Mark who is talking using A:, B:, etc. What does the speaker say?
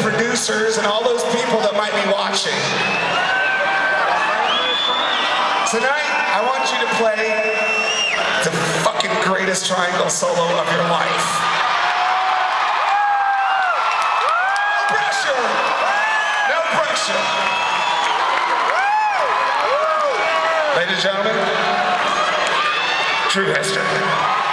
A: producers and all those people that might be watching. Tonight, I want you to play the fucking greatest triangle solo of your life. No pressure. No pressure. Ladies and gentlemen, true history.